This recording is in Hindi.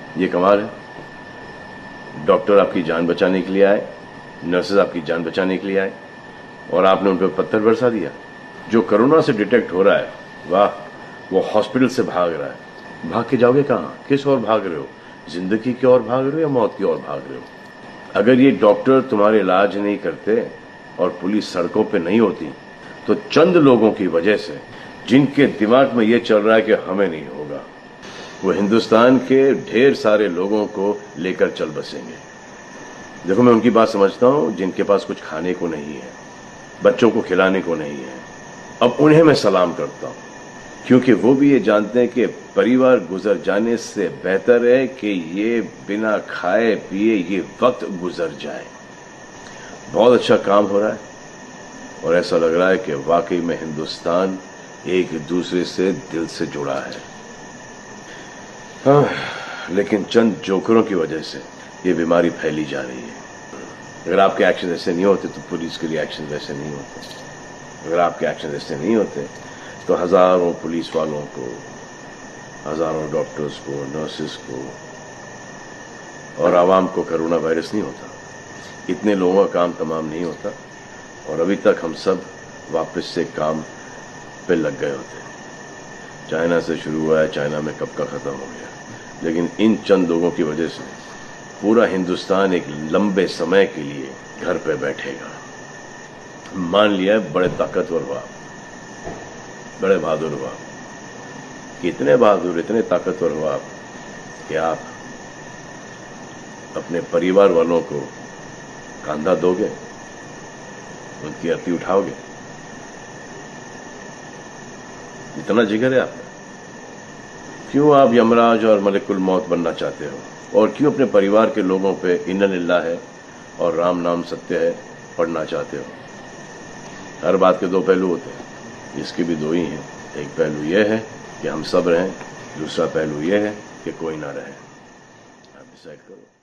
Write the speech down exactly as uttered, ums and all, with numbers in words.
ये कमाल है, डॉक्टर आपकी जान बचाने के लिए आए, नर्सेज आपकी जान बचाने के लिए आए और आपने उन पर पत्थर बरसा दिया। जो कोरोना से डिटेक्ट हो रहा है, वाह, वो हॉस्पिटल से भाग रहा है। भाग के जाओगे कहां? किस ओर भाग रहे हो? जिंदगी की ओर भाग रहे हो या मौत की ओर भाग रहे हो? अगर ये डॉक्टर तुम्हारे इलाज नहीं करते और पुलिस सड़कों पे नहीं होती तो चंद लोगों की वजह से, जिनके दिमाग में ये चल रहा है कि हमें नहीं होगा, वो हिंदुस्तान के ढेर सारे लोगों को लेकर चल बसेंगे। देखो, मैं उनकी बात समझता हूं जिनके पास कुछ खाने को नहीं है, बच्चों को खिलाने को नहीं है। अब उन्हें मैं सलाम करता हूं, क्योंकि वो भी ये जानते हैं कि परिवार गुजर जाने से बेहतर है कि ये बिना खाए पिए ये वक्त गुजर जाए। बहुत अच्छा काम हो रहा है और ऐसा लग रहा है कि वाकई में हिंदुस्तान एक दूसरे से दिल से जुड़ा है। हाँ, लेकिन चंद जोकरों की वजह से ये बीमारी फैली जा रही है। अगर आपके एक्शन ऐसे नहीं होते तो पुलिस के लिए एक्शन वैसे नहीं होते। अगर आपके एक्शन ऐसे नहीं होते तो हजारों पुलिस वालों को, हजारों डॉक्टर्स को, नर्सेस को और आवाम को कोरोना वायरस नहीं होता। इतने लोगों का काम तमाम नहीं होता और अभी तक हम सब वापस से काम पे लग गए होते। चाइना से शुरू हुआ है, चाइना में कब का खत्म हो गया, लेकिन इन चंद लोगों की वजह से पूरा हिंदुस्तान एक लंबे समय के लिए घर पे बैठेगा। मान लिया बड़े ताकतवर हुआ, बड़े बहादुर हुआ, कितने बहादुर, इतने ताकतवर हुआ आप कि आप अपने परिवार वालों को कंधा दोगे, उनकी अर्थी उठाओगे। इतना जिगर है आप में। क्यों आप यमराज और मलिकुल मौत बनना चाहते हो? और क्यों अपने परिवार के लोगों पे इन्ना लिल्लाह है और राम नाम सत्य है पढ़ना चाहते हो? हर बात के दो पहलू होते हैं, इसके भी दो ही हैं। एक पहलू यह है कि हम सब रहें, दूसरा पहलू यह है कि कोई ना रहे। आप डिसाइड करो।